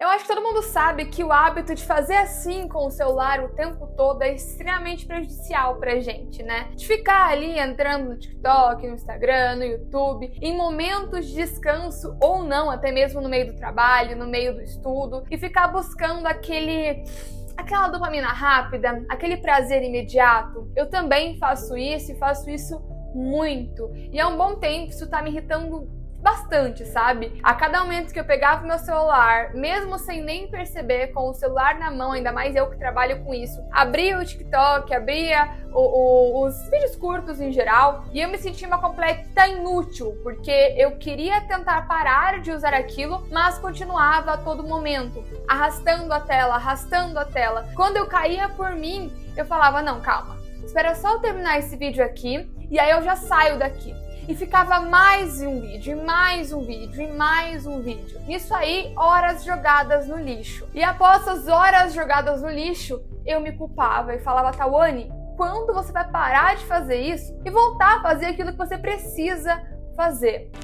Eu acho que todo mundo sabe que o hábito de fazer assim com o celular o tempo todo é extremamente prejudicial pra gente, né? De ficar ali entrando no TikTok, no Instagram, no YouTube, em momentos de descanso ou não, até mesmo no meio do trabalho, no meio do estudo, e ficar buscando aquela dopamina rápida, aquele prazer imediato. Eu também faço isso e faço isso muito. E há um bom tempo isso tá me irritando bastante, sabe? A cada momento que eu pegava o meu celular, mesmo sem nem perceber, com o celular na mão, ainda mais eu que trabalho com isso, abria o TikTok, abria os vídeos curtos em geral, e eu me sentia uma completa inútil, porque eu queria tentar parar de usar aquilo, mas continuava a todo momento, arrastando a tela. Quando eu caía por mim, eu falava, não, calma, espera só eu terminar esse vídeo aqui, e aí eu já saio daqui. E ficava mais um vídeo, e mais um vídeo, e mais um vídeo. Isso aí, horas jogadas no lixo. E após as horas jogadas no lixo, eu me culpava e falava, Tawane, quando você vai parar de fazer isso e voltar a fazer aquilo que você precisa fazer?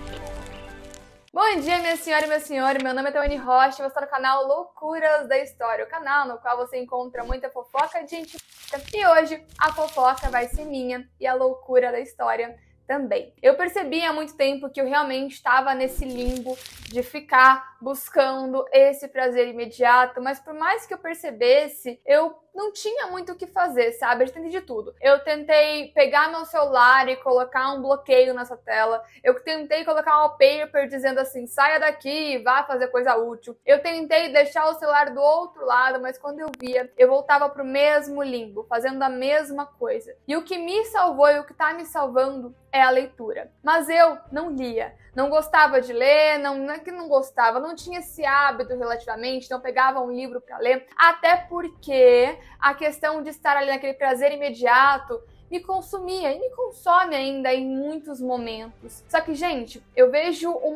Bom dia, minha senhora e meu senhor, meu nome é Tawane Rocha, você está no canal Loucuras da História, o canal no qual você encontra muita fofoca de gente. E hoje a fofoca vai ser minha e a loucura da história também. Eu percebi há muito tempo que eu realmente estava nesse limbo de ficar buscando esse prazer imediato, mas por mais que eu percebesse, eu não tinha muito o que fazer, sabe? Eu tentei de tudo. Eu tentei pegar meu celular e colocar um bloqueio nessa tela. Eu tentei colocar um wallpaper dizendo assim, saia daqui, vá fazer coisa útil. Eu tentei deixar o celular do outro lado, mas quando eu via, eu voltava pro mesmo limbo, fazendo a mesma coisa. E o que me salvou e o que tá me salvando é a leitura. Mas eu não lia. Não gostava de ler, não é que não gostava, não tinha esse hábito relativamente, não pegava um livro para ler, até porque a questão de estar ali naquele prazer imediato me consumia e me consome ainda em muitos momentos. Só que, gente, eu vejo eu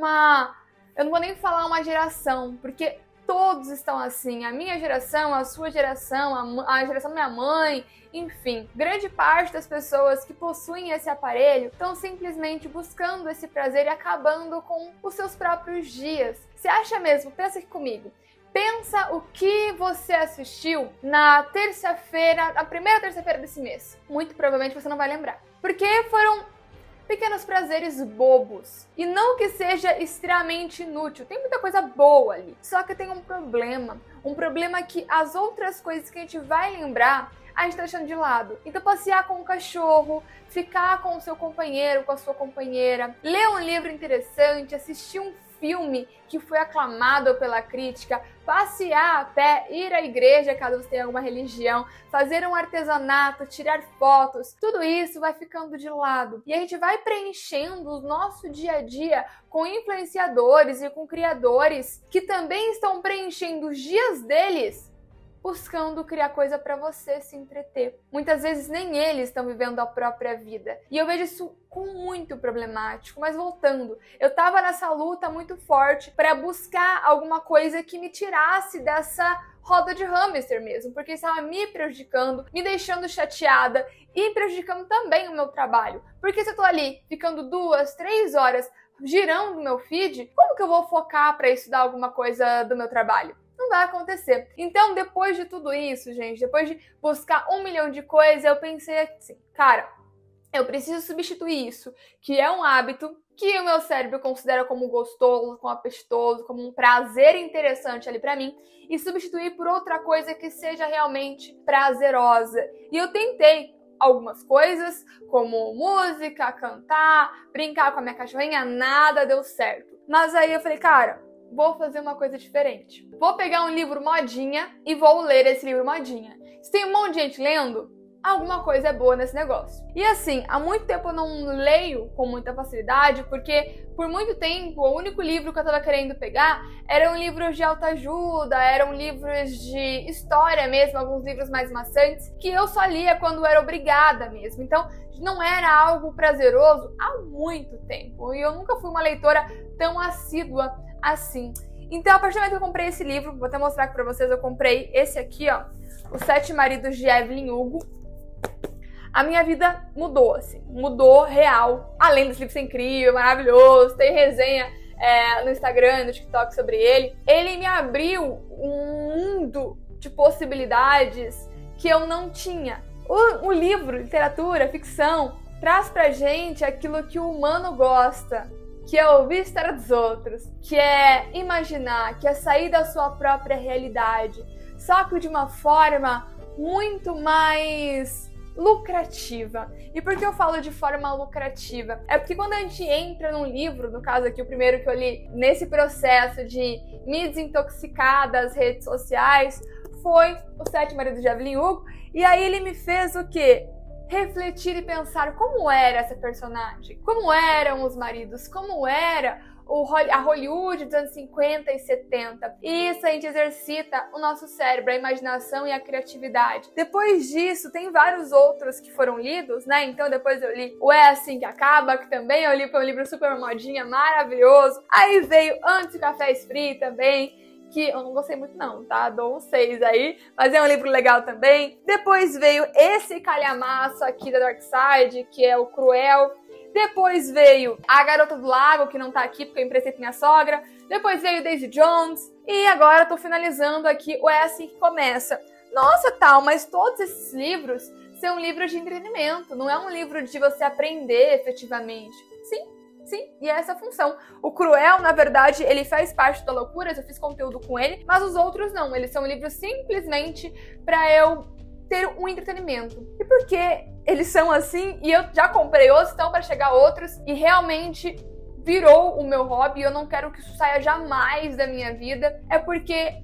não vou nem falar uma geração, porque todos estão assim, a minha geração, a sua geração, a geração da minha mãe, enfim, grande parte das pessoas que possuem esse aparelho estão simplesmente buscando esse prazer e acabando com os seus próprios dias. Você acha mesmo? Pensa aqui comigo. Pensa o que você assistiu na terça-feira, a primeira terça-feira desse mês. Muito provavelmente você não vai lembrar. Porque foram pequenos prazeres bobos. E não que seja extremamente inútil, tem muita coisa boa ali. Só que tem um problema que as outras coisas que a gente vai lembrar, a gente tá deixando de lado. Então passear com o cachorro, ficar com o seu companheiro, com a sua companheira, ler um livro interessante, assistir um filme que foi aclamado pela crítica, passear a pé, ir à igreja caso você tenha alguma religião, fazer um artesanato, tirar fotos, tudo isso vai ficando de lado. E a gente vai preenchendo o nosso dia a dia com influenciadores e com criadores que também estão preenchendo os dias deles buscando criar coisa para você se entreter. Muitas vezes nem eles estão vivendo a própria vida. E eu vejo isso como muito problemático. Mas voltando, eu tava nessa luta muito forte para buscar alguma coisa que me tirasse dessa roda de hamster mesmo, porque estava me prejudicando, me deixando chateada e prejudicando também o meu trabalho. Porque se eu tô ali ficando 2, 3 horas girando o meu feed, como que eu vou focar para estudar alguma coisa do meu trabalho? Não vai acontecer. Então, depois de tudo isso, gente, depois de buscar 1 milhão de coisas, eu pensei assim, cara, eu preciso substituir isso, que é um hábito que o meu cérebro considera como gostoso, como apestoso, como um prazer interessante ali pra mim, e substituir por outra coisa que seja realmente prazerosa. E eu tentei algumas coisas, como música, cantar, brincar com a minha cachorrinha, nada deu certo. Mas aí eu falei, cara, vou fazer uma coisa diferente. Vou pegar um livro modinha e vou ler esse livro modinha. Se tem um monte de gente lendo, alguma coisa é boa nesse negócio. E assim, há muito tempo eu não leio com muita facilidade, porque por muito tempo o único livro que eu tava querendo pegar eram livros de autoajuda, eram livros de história mesmo, alguns livros mais maçantes, que eu só lia quando era obrigada mesmo. Então, não era algo prazeroso há muito tempo. E eu nunca fui uma leitora tão assídua assim. Então, a partir do momento que eu comprei esse livro, vou até mostrar aqui pra vocês, eu comprei esse aqui, ó, Os 7 Maridos de Evelyn Hugo. A minha vida mudou, assim, mudou real. Além desse livro ser incrível, maravilhoso, tem resenha no Instagram e no TikTok sobre ele. Ele me abriu um mundo de possibilidades que eu não tinha. O livro, literatura, ficção, traz pra gente aquilo que o humano gosta, que é ouvir a história dos outros, que é imaginar, que é sair da sua própria realidade, só que de uma forma muito mais lucrativa. E por que eu falo de forma lucrativa? É porque quando a gente entra num livro, no caso aqui o primeiro que eu li, nesse processo de me desintoxicar das redes sociais, foi O Sete Maridos de Evelyn Hugo, e aí ele me fez o quê? Refletir e pensar como era essa personagem, como eram os maridos, como era a Hollywood dos anos 50 e 70. E isso a gente exercita o nosso cérebro, a imaginação e a criatividade. Depois disso, tem vários outros que foram lidos, né? Então depois eu li O É Assim Que Acaba, que também eu li, foi um livro super modinha, maravilhoso. Aí veio Antes do Café Esfrie também, que eu não gostei muito não, tá? Dou um 6 aí, mas é um livro legal também. Depois veio esse calhamaço aqui da Dark Side, que é o Cruel. Depois veio A Garota do Lago, que não tá aqui porque eu emprestei pra minha sogra. Depois veio Daisy Jones. E agora eu tô finalizando aqui o É Assim Que Começa. Nossa, Tal, mas todos esses livros são livros de entretenimento, não é um livro de você aprender efetivamente. Sim, e é essa a função. O Cruel, na verdade, ele faz parte da Loucuras, eu fiz conteúdo com ele, mas os outros não, eles são livros simplesmente pra eu ter um entretenimento. E por que eles são assim? E eu já comprei outros, então para chegar outros, e realmente virou o meu hobby, e eu não quero que isso saia jamais da minha vida, é porque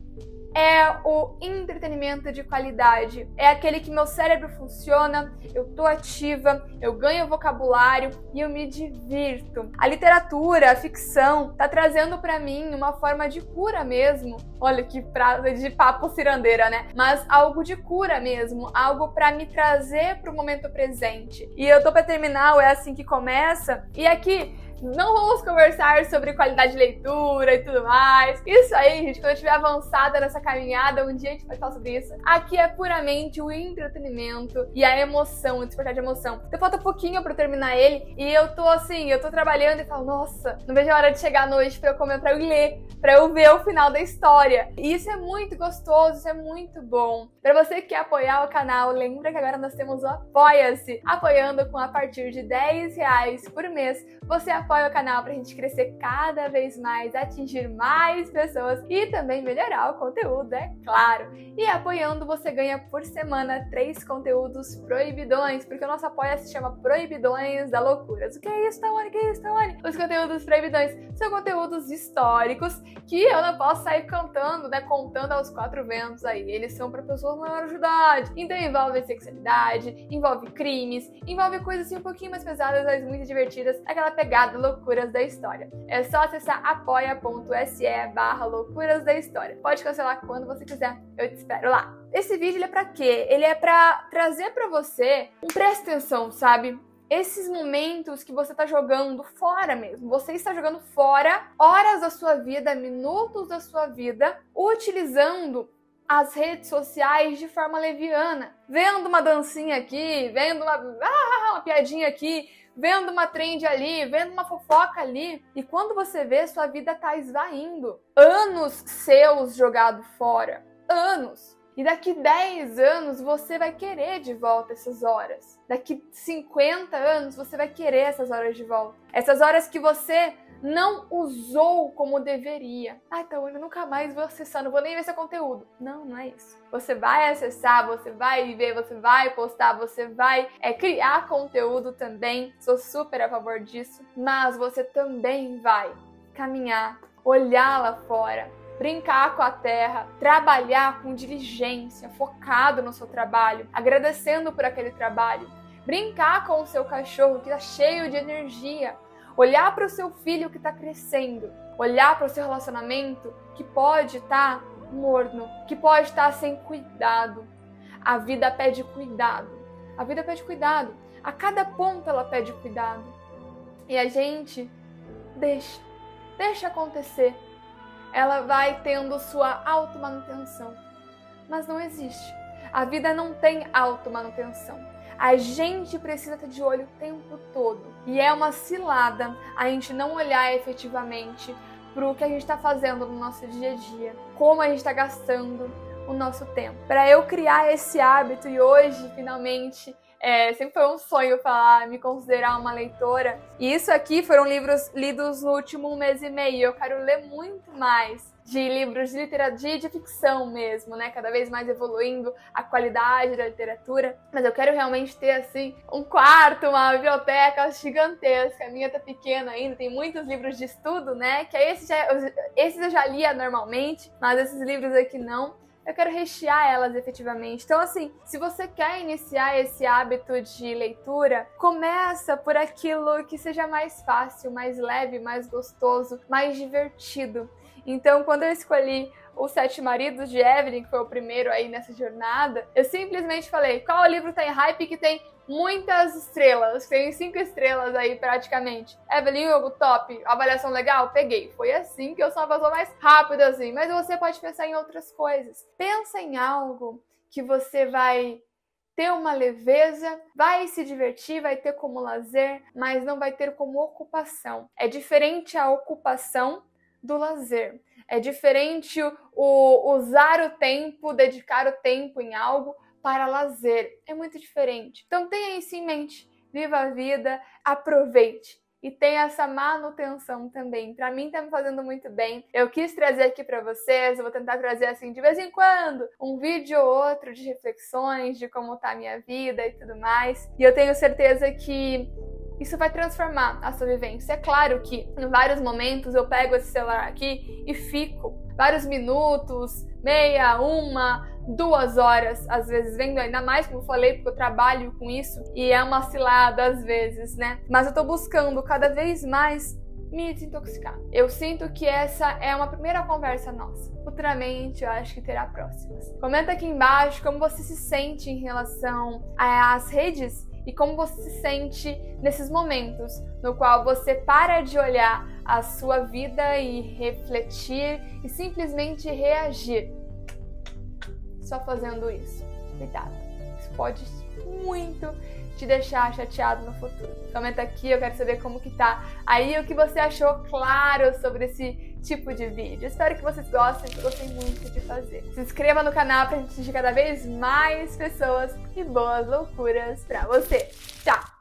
é o entretenimento de qualidade. É aquele que meu cérebro funciona, eu tô ativa, eu ganho vocabulário e eu me divirto. A literatura, a ficção, tá trazendo pra mim uma forma de cura mesmo. Olha que frase de papo cirandeira, né? Mas algo de cura mesmo, algo pra me trazer pro momento presente. E eu tô pra terminar o É Assim Que Começa, e aqui não vamos conversar sobre qualidade de leitura e tudo mais. Isso aí, gente, quando eu estiver avançada nessa caminhada, um dia a gente vai falar sobre isso. Aqui é puramente o entretenimento e a emoção, o despertar de emoção. Então falta pouquinho pra eu terminar ele e eu tô assim, eu tô trabalhando e falo, nossa, não vejo a hora de chegar à noite pra eu comer, pra eu ler, pra eu ver o final da história. E isso é muito gostoso, isso é muito bom. Pra você que quer apoiar o canal, lembra que agora nós temos o Apoia-se. Apoiando com a partir de R$10 por mês, você apoia o canal pra gente crescer cada vez mais, atingir mais pessoas e também melhorar o conteúdo, é claro. E apoiando você ganha por semana 3 conteúdos proibidões, porque o nosso apoia se chama Proibidões da Loucuras. O que é isso, Tawane? O que é isso, Tawane? Os conteúdos proibidões são conteúdos históricos que eu não posso sair cantando, né, contando aos 4 ventos aí. Eles são pra pessoas maiores de idade. Então envolve sexualidade, envolve crimes, envolve coisas assim um pouquinho mais pesadas, mas muito divertidas, aquela pegada loucuras da história. É só acessar apoia.se/loucuras da história. Pode cancelar quando você quiser, eu te espero lá. Esse vídeo ele é pra quê? Ele é pra trazer pra você presta atenção, sabe? Esses momentos que você tá jogando fora mesmo. Você está jogando fora horas da sua vida, minutos da sua vida, utilizando as redes sociais de forma leviana. Vendo uma dancinha aqui, vendo uma piadinha aqui, vendo uma trend ali, vendo uma fofoca ali. E quando você vê, sua vida tá esvaindo. Anos seus jogados fora. Anos. E daqui 10 anos você vai querer de volta essas horas. Daqui 50 anos você vai querer essas horas de volta. Essas horas que você não usou como deveria. Ah, então eu nunca mais vou acessar, não vou nem ver seu conteúdo. Não, não é isso. Você vai acessar, você vai ver, você vai postar, você vai criar conteúdo também. Sou super a favor disso. Mas você também vai caminhar, olhar lá fora, brincar com a terra, trabalhar com diligência, focado no seu trabalho, agradecendo por aquele trabalho, brincar com o seu cachorro que está cheio de energia, olhar para o seu filho que está crescendo, olhar para o seu relacionamento que pode estar morno, que pode estar sem cuidado. A vida pede cuidado. A vida pede cuidado. A cada ponto ela pede cuidado. E a gente deixa acontecer. Ela vai tendo sua automanutenção. Mas não existe. A vida não tem automanutenção. A gente precisa estar de olho o tempo todo. E é uma cilada a gente não olhar efetivamente para o que a gente está fazendo no nosso dia a dia, como a gente está gastando o nosso tempo. Para eu criar esse hábito, e hoje, finalmente, sempre foi um sonho me considerar uma leitora. E isso aqui foram livros lidos no último mês e meio. Eu quero ler muito mais de livros de literatura, de ficção mesmo, né? Cada vez mais evoluindo a qualidade da literatura. Mas eu quero realmente ter, assim, um quarto, uma biblioteca gigantesca. A minha tá pequena ainda, tem muitos livros de estudo, né? Que esses eu já lia normalmente, mas esses livros aqui não. Eu quero rechear elas efetivamente. Então, assim, se você quer iniciar esse hábito de leitura, começa por aquilo que seja mais fácil, mais leve, mais gostoso, mais divertido. Então, quando eu escolhi Os Sete Maridos de Evelyn, que foi o primeiro aí nessa jornada, eu simplesmente falei, qual livro tem hype que tem muitas estrelas, tem 5 estrelas aí praticamente. Evelyn Hugo, top, avaliação legal? Peguei. Foi assim que eu sou uma pessoa mais rápida assim, mas você pode pensar em outras coisas. Pensa em algo que você vai ter uma leveza, vai se divertir, vai ter como lazer, mas não vai ter como ocupação. É diferente a ocupação do lazer. É diferente o usar o tempo, dedicar o tempo em algo para lazer. É muito diferente. Então tenha isso em mente. Viva a vida, aproveite. E tenha essa manutenção também. Pra mim tá me fazendo muito bem. Eu quis trazer aqui pra vocês, eu vou tentar trazer assim de vez em quando, um vídeo ou outro de reflexões, de como tá a minha vida e tudo mais. E eu tenho certeza que isso vai transformar a sua vivência. É claro que em vários momentos eu pego esse celular aqui e fico vários minutos, meia, 1, 2 horas, às vezes vendo, ainda mais como eu falei, porque eu trabalho com isso e é uma cilada às vezes, né? Mas eu tô buscando cada vez mais me desintoxicar. Eu sinto que essa é uma primeira conversa nossa. Futuramente eu acho que terá próximas. Comenta aqui embaixo como você se sente em relação às redes e como você se sente nesses momentos no qual você para de olhar a sua vida e refletir e simplesmente reagir. Só fazendo isso. Cuidado. Isso pode muito te deixar chateado no futuro. Comenta aqui, eu quero saber como que tá aí, o que você achou, claro, sobre esse tipo de vídeo. Espero que vocês gostem, eu gostei muito de fazer. Se inscreva no canal pra gente atingir cada vez mais pessoas e boas loucuras pra você. Tchau!